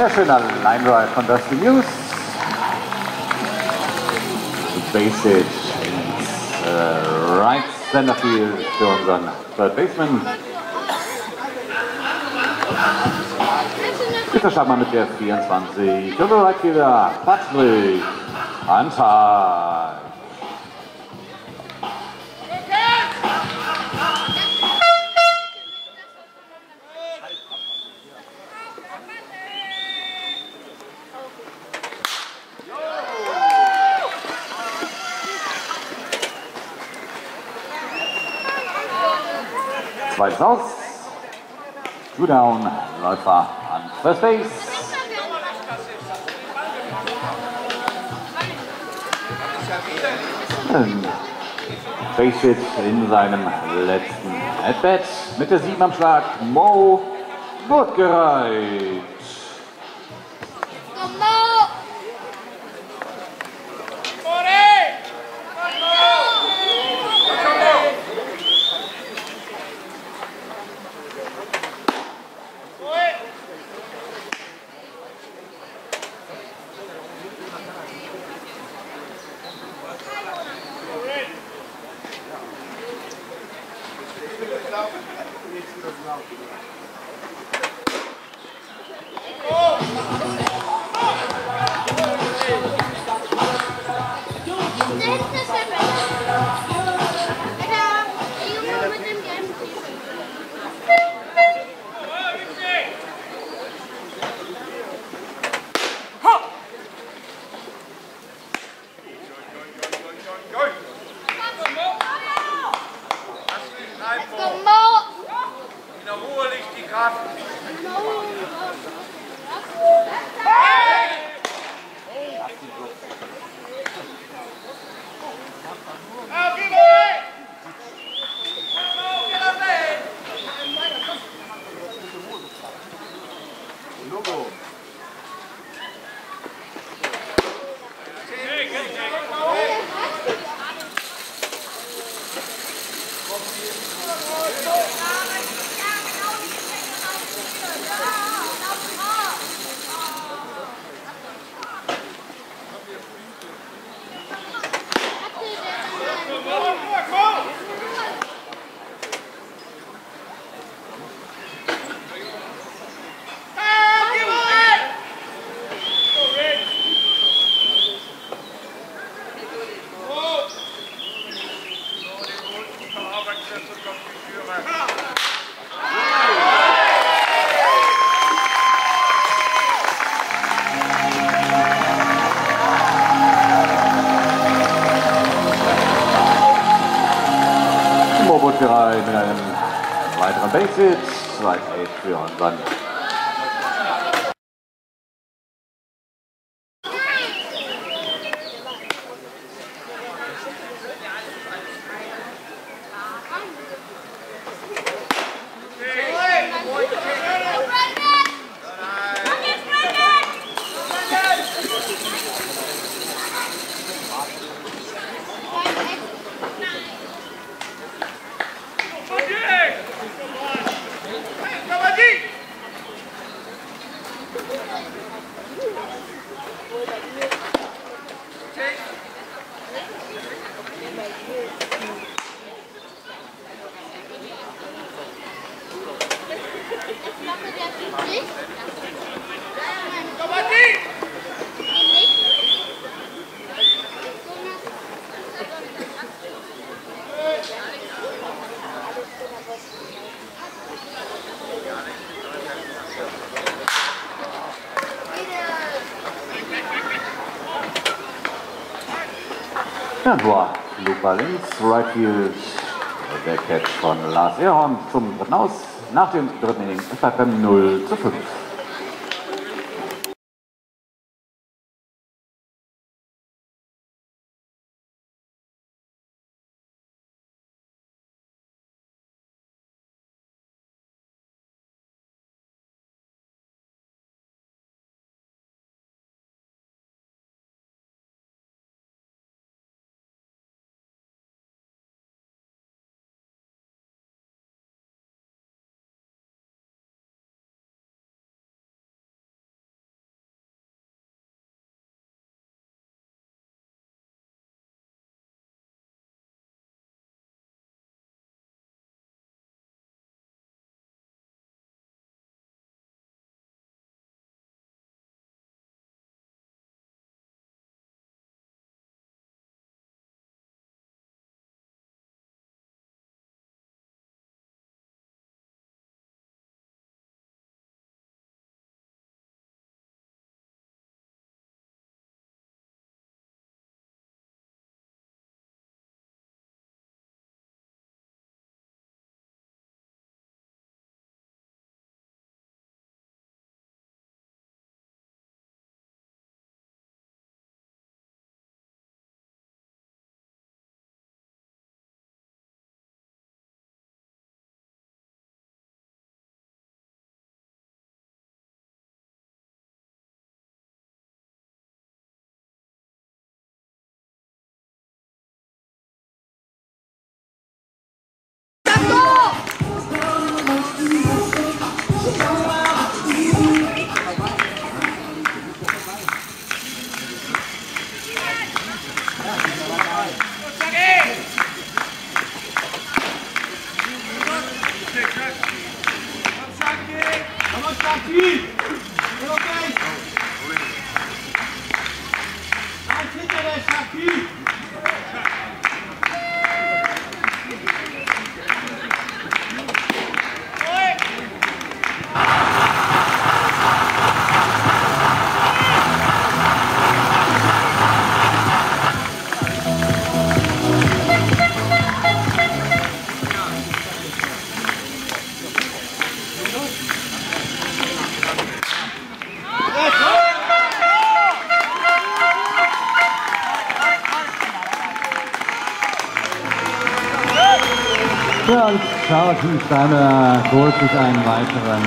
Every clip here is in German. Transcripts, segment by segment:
Sehr schöner Line Drive von Dusty News. Base Hit ins Right Center Field für unseren Third Baseman. Bitte starten wir mit der 24. Und Right Fielder Patrick Anteil. Zweites aus. Two down, Läufer an First Base. Base Hit in seinem letzten At-Bat. Mit der 7 am Schlag. Mo wird gereicht. In der Ruhe liegt die Kraft. Moboterei mit einem weiteren Base-Hit, 2 für unseren Jaguar. Lupa links, Right Field. Der Catch von Lars Ehrhorn zum dritten Aus. Nach dem dritten Inning ist es beim 0:5. Ja, und Charlton Steimer holt sich einen weiteren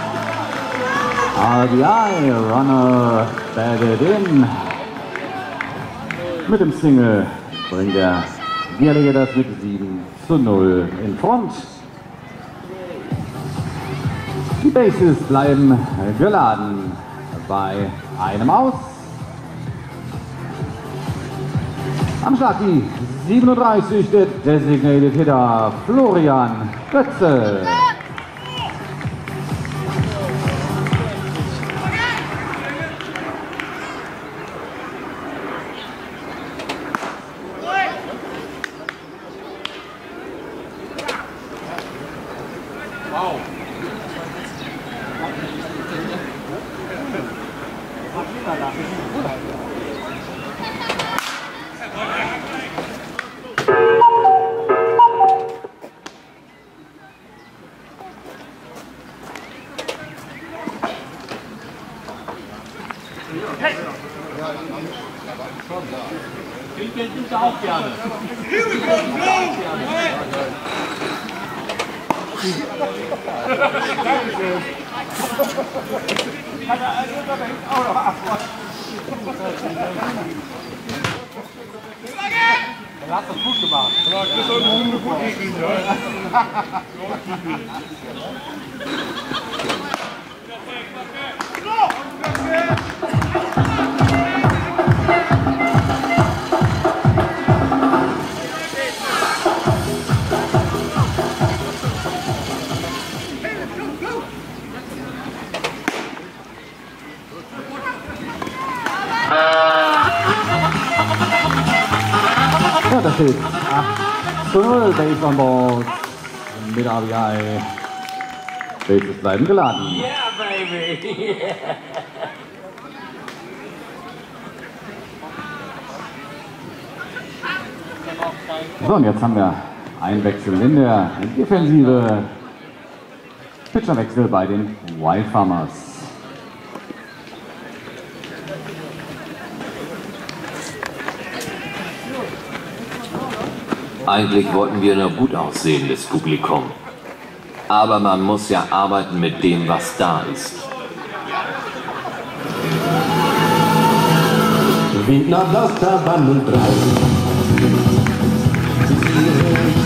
RBI-Runner batted in. Mit dem Single bringt der Alligators mit 7:0 in Front. Die Bases bleiben geladen bei einem Aus. Am Schlag die 37, der Designated Hitter Florian Götze. Geld nimmt er auch gerne. Er hat das gut gemacht. Ja, das ist eine Hunde gut gegen, Ja, da steht 8:0, Base on Balls mit RBI. Bases bleiben geladen. Yeah, baby! Yeah. So, und jetzt haben wir einen Wechsel in der Defensive. Pitcherwechsel bei den Wild Farmers. Eigentlich wollten wir nur gut aussehendes Publikum. Aber man muss ja arbeiten mit dem, was da ist. Wind nach Lauterbahn und 3.